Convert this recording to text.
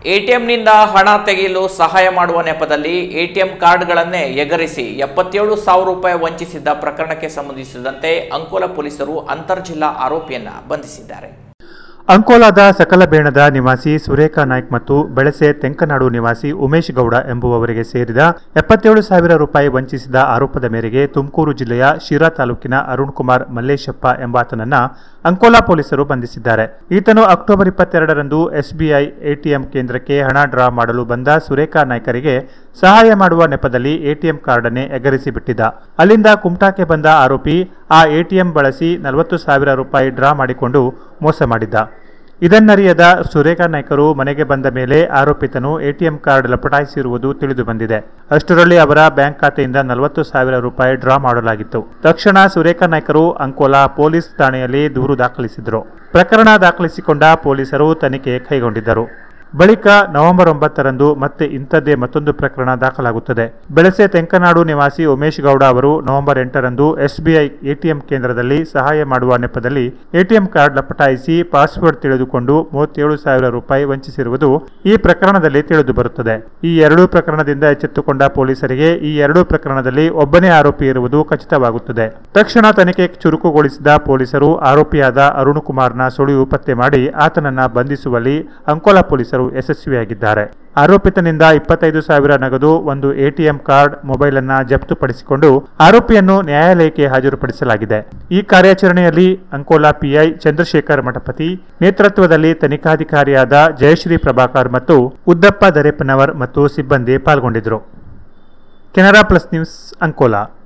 ಎಟಿಎಂನಿಂದ ಹಣ ತೆಗೆಯಲು ಸಹಾಯ ಮಾಡುವ ನೆಪದಲ್ಲಿ ಎಟಿಎಂ ಕಾರ್ಡ್ಗಳನ್ನೇ ಎಗರಿಸಿ 77,000 ರೂಪಾಯಿ ವಂಚಿಸಿದ್ದ ಪ್ರಕರಣಕ್ಕೆ ಸಂಬಂಧಿಸಿದಂತೆ ಅಂಕೋಲಾ ಪೊಲೀಸರು ಅಂತರ್ಜಿಲ್ಲಾ ಆರೋಪಿಯನ್ನ ಬಂಧಿಸಿದ್ದಾರೆ. ಅಂಕೋಲಾದ ಸಕಲಬೇಣದ ನಿವಾಸಿ ಸುರೇಖಾ ನಾಯ್ಕ್ ಮತ್ತು ಬೆಳಸೆ ತೆಂಕನಾಡು ನಿವಾಸಿ ಉಮೇಶ್ ಗೌಡ ಎಂಬುವವರಿಗೆ ಸೇರಿದ 77,000 ರೂಪಾಯಿ ವಂಚಿಸಿದ ಆರೋಪದ ಮೇರೆಗೆ ತುಮಕೂರು ಜಿಲ್ಲೆಯ ಶಿರಾ ತಾಲೂಕಿನ ಅರುಣ್ ಕುಮಾರ್ ಮಲ್ಲೇಶಪ್ಪ ಎಂಬಾತನನ್ನ ಅಂಕೋಲಾ ಪೊಲೀಸರು ಬಂಧಿಸಿದ್ದಾರೆ. ಈತನು ಅಕ್ಟೋಬರ್ 22ರಂದು ಎಸ್ಬಿಐ ಎಟಿಎಂ ಕೇಂದ್ರಕ್ಕೆ ಹಣ ಡ್ರಾ ಮಾಡಲು ಬಂದ ಸುರೇಖಾ ನಾಯ್ಕರಿಗೆ ಸಹಾಯ ಮಾಡುವ ನೆಪದಲ್ಲಿ ಎಟಿಎಂ ಕಾರ್ಡನ್ನೇ ಎಗರಿಸಿ ಬಿಟ್ಟಿದ್ದ. ಅಲ್ಲಿಂದ ಕುಮಟಾಕ್ಕೆ ಬಂದ ಆರೋಪಿ ಆ ಎಟಿಎಂ ಬಳಸಿ 40,000 ರೂಪಾಯಿ ಡ್ರಾ ಮಾಡಿಕೊಂಡು ಮೋಸ ಮಾಡಿದ್ದ. ಇದನ್ನರಿಯದ ಸುರೇಖಾ ನಾಯ್ಕರು ಮನೆಗೆ ಬಂದ ಮೇಲೆ ಆರೋಪಿತನು ಎಟಿಎಂ ಕಾರ್ಡ್ ಲಪಟಾಯಿಸಿರುವುದು ತಿಳಿದು ಬಂದಿದೆ. ಅಷ್ಟರಲ್ಲಿ ಅವರ ಬ್ಯಾಂಕ್ ಖಾತೆಯಿಂದ 40,000 ರೂಪಾಯಿ ಡ್ರಾ ಮಾಡಲಾಗಿತ್ತು. ತಕ್ಷಣ ಸುರೇಖಾ ನಾಯ್ಕರು ಅಂಕೋಲಾ ಪೊಲೀಸ್ ಠಾಣೆಯಲ್ಲಿ ದೂರು ದಾಖಲಿಸಿದರು. ಪ್ರಕರಣ ದಾಖಲಿಸಿಕೊಂಡ ಪೊಲೀಸರು ತನಿಖೆ ಕೈಗೊಂಡಿದ್ದರು. ಬಳಿಕ ನವೆಂಬರ್ 9ರಂದು ಮತ್ತೆ ಇಂಥದ್ದೇ ಮತ್ತೊಂದು ಪ್ರಕರಣ ದಾಖಲಾಗುತ್ತದೆ. ಬೆಳಸೆ ತೆಂಕನಾಡು ನಿವಾಸಿ ಉಮೇಶ್ ಗೌಡ ಅವರು ನವೆಂಬರ್ 8ರಂದು ಎಸ್ಬಿಐ ಎಟಿಎಂ ಕೇಂದ್ರದಲ್ಲಿ ಸಹಾಯ ಮಾಡುವ ನೆಪದಲ್ಲಿ ಎಟಿಎಂ ಕಾರ್ಡ್ ಲಪಟಾಯಿಸಿ ಪಾಸ್ವರ್ಡ್ ತಿಳಿದುಕೊಂಡು 37,000 ರೂಪಾಯಿ ವಂಚಿಸಿರುವುದು ಈ ಪ್ರಕರಣದಲ್ಲಿ ತಿಳಿದು ಬರುತ್ತದೆ. ಈ ಎರಡೂ ಪ್ರಕರಣದಿಂದ ಎಚ್ಚೆತ್ತುಕೊಂಡ ಪೊಲೀಸರಿಗೆ ಈ ಎರಡೂ ಪ್ರಕರಣದಲ್ಲಿ ಒಬ್ಬನೇ ಆರೋಪಿ ಇರುವುದು ಖಚಿತವಾಗುತ್ತದೆ. ತಕ್ಷಣ ತನಿಖೆ ಚುರುಕುಗೊಳಿಸಿದ ಪೊಲೀಸರು ಆರೋಪಿಯಾದ ಅರುಣ್ ಕುಮಾರ್ನ ಸುಳಿವು ಪತ್ತೆ ಮಾಡಿ ಆತನನ್ನ ಬಂಧಿಸುವಲ್ಲಿ ಅಂಕೋಲಾ ಪೊಲೀಸರು ಯಶಸ್ವಿಯಾಗಿದ್ದಾರೆ. ಆರೋಪಿತನಿಂದ 25,000 ನಗದು, ಒಂದು ಎಟಿಎಂ ಕಾರ್ಡ್, ಮೊಬೈಲ್ ಅನ್ನ ಜಪ್ತುಪಡಿಸಿಕೊಂಡು ಆರೋಪಿಯನ್ನು ನ್ಯಾಯಾಲಯಕ್ಕೆ ಹಾಜರುಪಡಿಸಲಾಗಿದೆ. ಈ ಕಾರ್ಯಾಚರಣೆಯಲ್ಲಿ ಅಂಕೋಲಾ ಪಿಐ ಚಂದ್ರಶೇಖರ್ ಮಠಪತಿ ನೇತೃತ್ವದಲ್ಲಿ ತನಿಖಾಧಿಕಾರಿಯಾದ ಜಯಶ್ರೀ ಪ್ರಭಾಕರ್ ಮತ್ತು ಉದ್ದಪ್ಪ ದರೇಪನವರ್ ಮತ್ತು ಸಿಬ್ಬಂದಿ ಪಾಲ್ಗೊಂಡಿದ್ದರು. Canara plus news, Ankola.